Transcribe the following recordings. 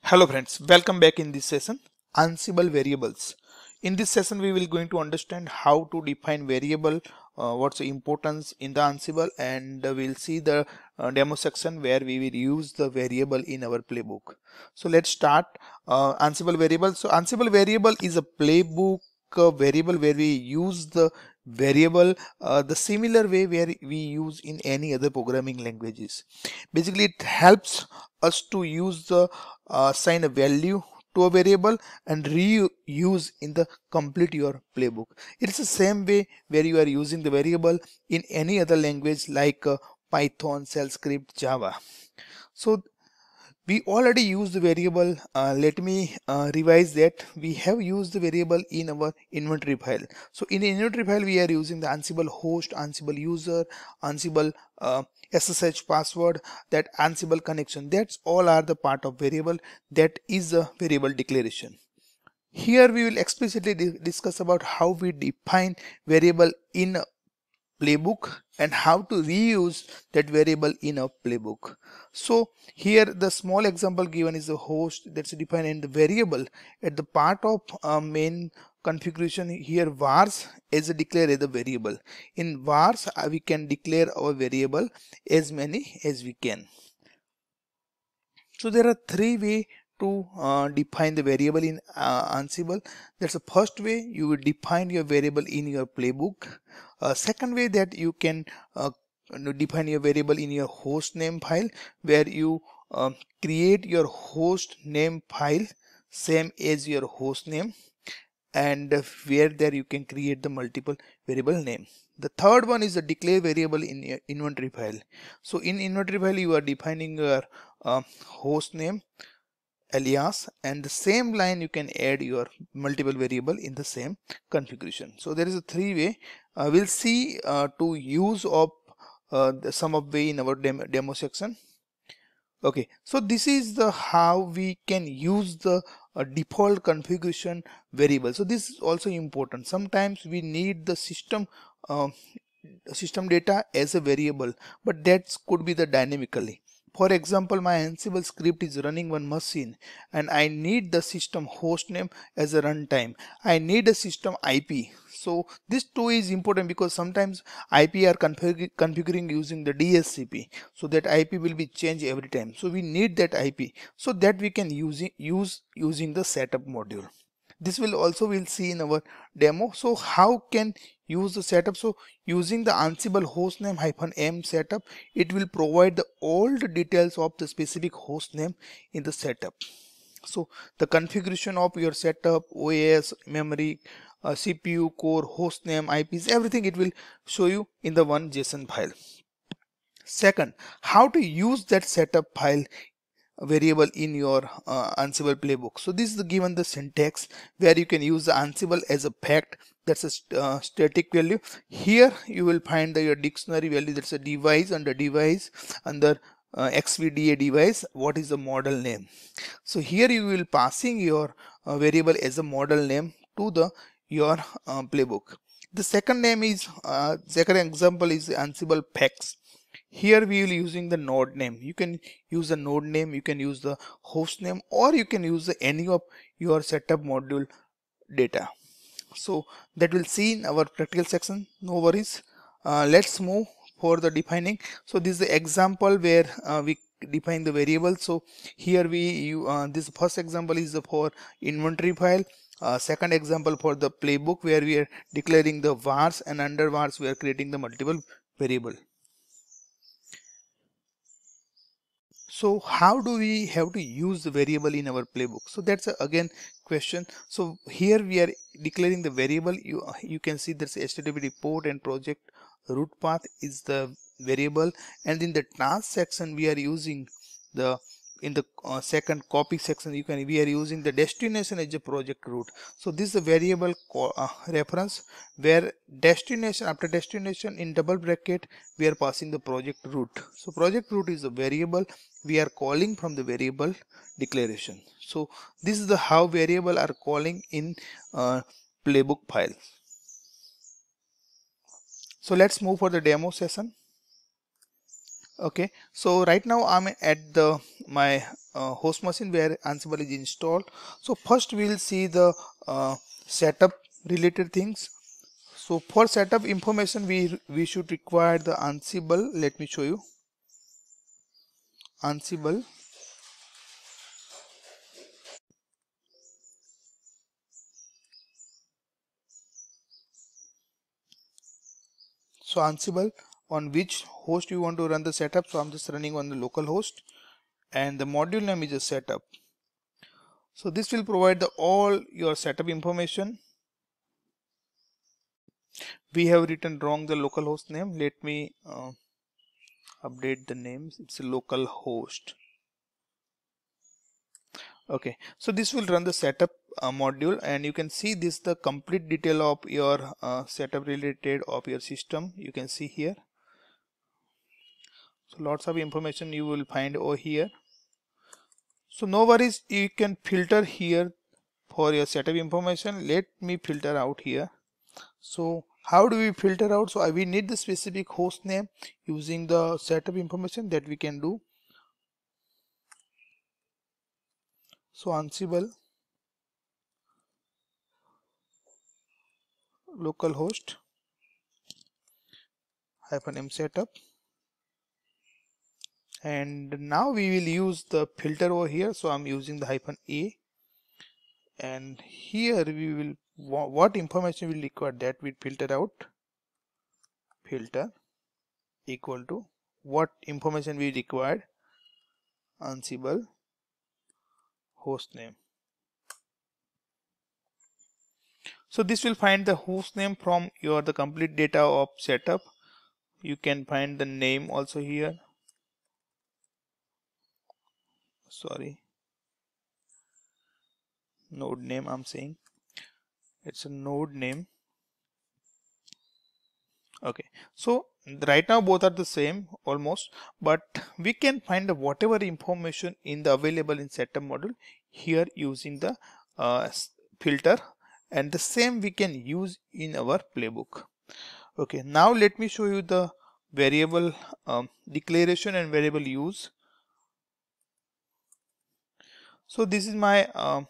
Hello friends, welcome back in this session, Ansible variables. In this session we will going to understand how to define variable, what's the importance in the Ansible, and we'll see the demo section where we will use the variable in our playbook. So let's start Ansible variable. So Ansible variable is a playbook variable where we use the variable the similar way where we use in any other programming languages. Basically it helps us to use the assign a value to a variable and reuse in the complete your playbook. It's the same way where you are using the variable in any other language like Python, Shell script, Java. So we already used the variable. Let me revise that. We have used the variable in our inventory file. So in the inventory file we are using the Ansible host, Ansible user, Ansible SSH password, that Ansible connection. That's all are the part of variable. That is a variable declaration. Here we will explicitly discuss about how we define variable in playbook and how to reuse that variable in a playbook. So here the small example given is a host that's defined in the variable at the part of main configuration. Here vars is declared as a variable. In vars we can declare our variable as many as we can. So there are three ways to define the variable in Ansible. That's the first way you will define your variable in your playbook. Second way that you can define your variable in your host name file, where you create your host name file same as your host name, and where there you can create the multiple variable name. The third one is the declare variable in your inventory file. So in inventory file you are defining your host name alias, and the same line you can add your multiple variable in the same configuration. So there is a three way. We'll see to use of the sum of way in our demo section. Okay, so this is the how we can use the default configuration variable. So this is also important. Sometimes we need the system data as a variable, but that could be the dynamically. For example, my Ansible script is running one machine and I need the system host name as a runtime. I need a system IP. So this too is important because sometimes IP are configuring using the DHCP. So that IP will be changed every time. So we need that IP so that we can use using the setup module. This will also we'll see in our demo. So how can use the setup? So using the Ansible hostname -m setup, it will provide the all the details of the specific hostname in the setup. So the configuration of your setup, OS, memory, CPU, core, hostname, IPs, everything it will show you in the one JSON file. Second, how to use that setup file variable in your Ansible playbook. So this is given the syntax where you can use the Ansible as a fact, that's a static value. Here you will find your dictionary value, that's a device. Under device, under XVDA device, what is the model name. So here you will passing your variable as a model name to the your playbook. The second name is second example is Ansible facts. Here we will using the node name. You can use the node name, you can use the host name, or you can use any of your setup module data. So that we'll see in our practical section, no worries. Let's move for the defining. So this is the example where we define the variable. So here this first example is for inventory file. Second example for the playbook where we are declaring the vars, and under vars we are creating the multiple variable. So how do we have to use the variable in our playbook? So that's again question. So here we are declaring the variable. You can see that's HTTP port and project root path is the variable, and in the task section we are using the in the second copy section we are using the destination as a project root. So this is a variable reference where destination, after destination in double bracket we are passing the project root. So project root is a variable we are calling from the variable declaration. So this is the how variable are calling in playbook file. So let's move for the demo session. Okay, so right now I'm at the my host machine where Ansible is installed. So first we'll see the setup related things. So for setup information we should require the Ansible. Let me show you Ansible. So Ansible, on which host you want to run the setup. So I'm just running on the local host, and the module name is a setup. So this will provide the all your setup information. We have written wrong the local host name. Let me update the names. It's a local host. Okay, so this will run the setup module, and you can see this the complete detail of your setup related of your system. You can see here. So lots of information you will find over here. So no worries, you can filter here for your setup information. Let me filter out here. So how do we filter out? So we need the specific host name using the setup information that we can do. So Ansible localhost -m setup, and now we will use the filter over here. So I'm using the -a, and here we will what information we require, that we filter out. Filter equal to what information we required, Ansible host name. So this will find the host name from your the complete data of setup. You can find the name also here. Sorry, node name I'm saying. It's a node name. Okay, so right now both are the same almost, but we can find whatever information in the available in setup module here using the filter, and the same we can use in our playbook. Okay, now let me show you the variable declaration and variable use. So this is my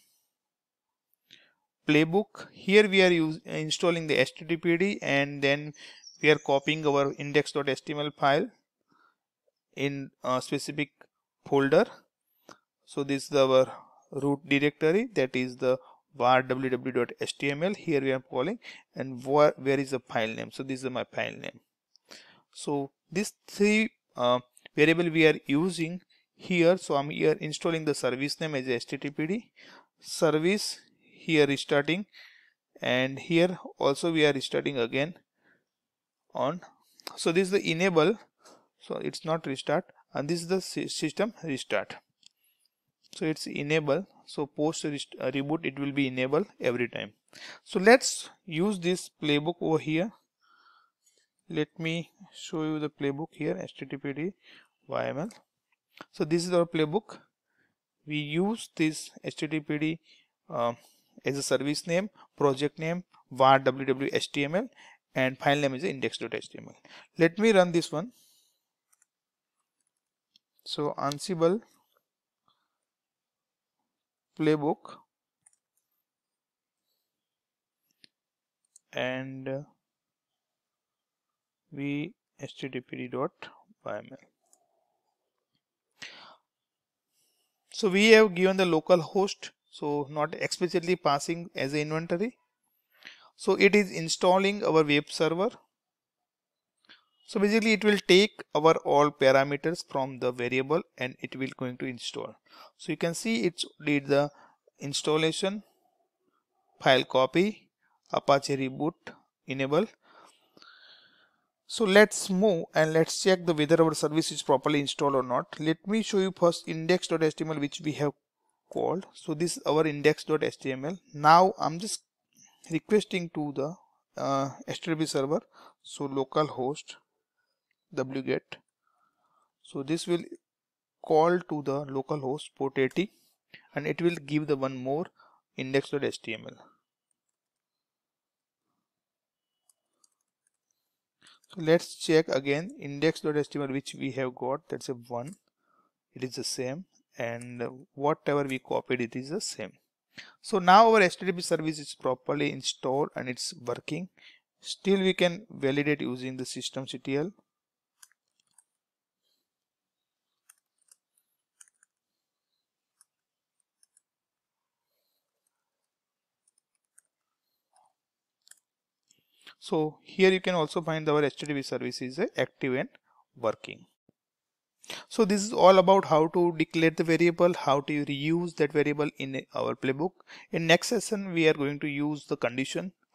playbook. Here we are installing the HTTPD, and then we are copying our index.html file in a specific folder. So this is our root directory, that is the var www.html. Here we are calling, and where is the file name. So this is my file name. So these three variable we are using here. So I'm here installing the service name as HTTPD service, here restarting, and here also we are restarting again on. So this is the enable, so it's not restart, and this is the system restart. So it's enable, so post reboot it will be enable every time. So let's use this playbook over here. Let me show you the playbook here, HTTPD YML. So this is our playbook. We use this HTTPD as a service name, project name, var www.html, and file name is index.html. Let me run this one. So Ansible playbook, and we httpd.yml. So we have given the local host, so not explicitly passing as an inventory. So it is installing our web server. So basically it will take our all parameters from the variable, and it will going to install. So you can see it did the installation, file copy, Apache reboot enable. So let's move and let's check the whether our service is properly installed or not. Let me show you first index.html, which we have called. So this is our index.html. Now I'm just requesting to the HTTP server. So localhost wget. So this will call to the localhost port 80, and it will give the one more index.html. Let's check again index.html, which we have got, that's a 1, it is the same, and whatever we copied, it is the same. So now our HTTP service is properly installed and it's working. Still we can validate using the systemctl. So here you can also find our HTTP service is active and working. So this is all about how to declare the variable, how to reuse that variable in our playbook. In next session we are going to use the condition